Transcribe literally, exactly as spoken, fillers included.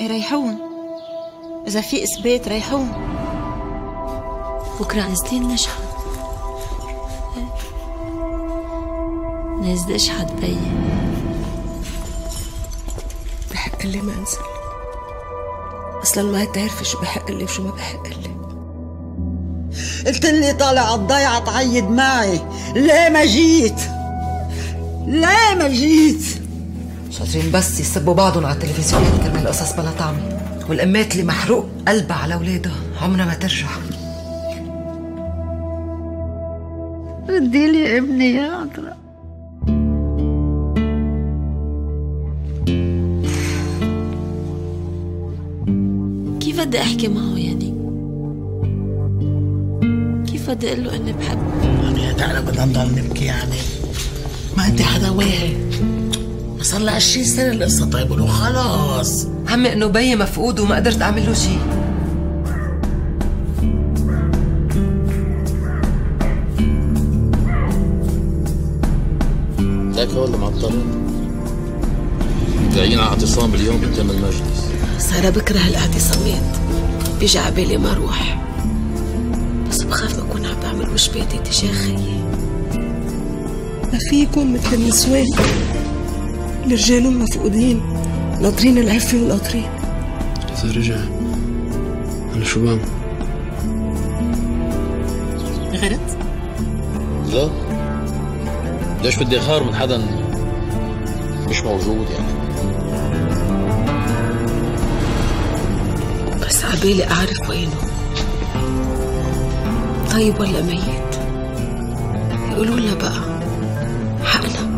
يريحون، إذا في إثبات ريحون. بكرة نازلين نشحت. نازلة اشحت بيي. بحق لي ما انزل، اصلا ما تعرفي شو بحق لي وشو ما بحق لي. قلت لي طالع على الضيعة تعيد معي، ليه ما جيت؟ ليه ما جيت؟ شاطرين بس يسبوا بعضهم على التلفزيونات كرمال قصص بلا طعمة، والأمات اللي محروق قلبها على أولادها عمرها ما ترجع. ردي لي ابني يا عطرة. كيف بدي احكي معه يعني؟ كيف بدي اقول له اني بحبه؟ يعني يا تعالى بدنا نضل نبكي يعني؟ ما انت حدا واعي، صار لها عشرين سنة القصة. طيب له خلاص. عمي انه بيي مفقود وما قدرت اعمل له شيء. لك هو اللي معطلين. جايين على اعتصام اليوم قدام المجلس. صار بكره الاعتصامات، بيجي على بالي ما اروح، بس بخاف اكون عم بعمل وش بيدي تجاه خيي. ما فيكم مثل النسوان، الرجال مفقودين ناطرين العفة والقطرين. إذا رجع أنا شو بعمل؟ غلط؟ لا، ليش بدي أخار من حدا مش موجود يعني؟ بس عبالي أعرف وينه، طيب ولا ميت. يقولوا لنا بقى حقنا.